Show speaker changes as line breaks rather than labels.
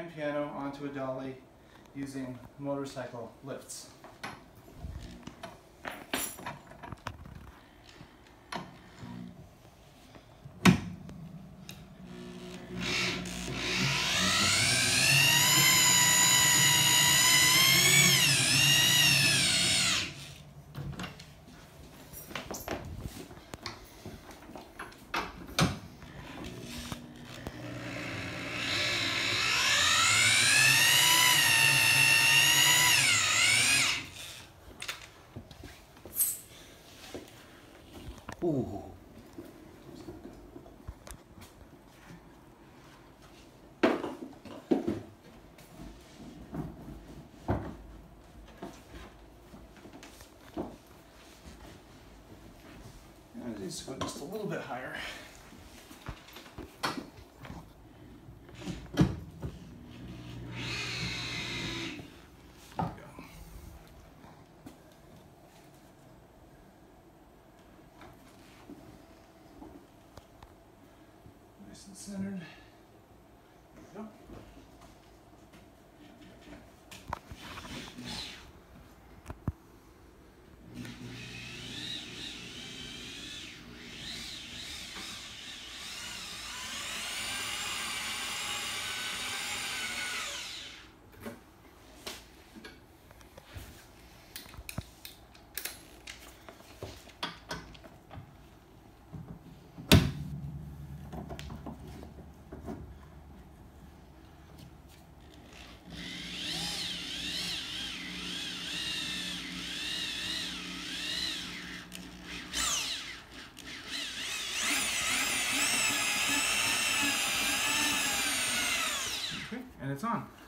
grand piano onto a dolly using motorcycle lifts.
Ooh.
It needs to go just a little bit higher. There we go. Nice and centered. There we go. And it's on.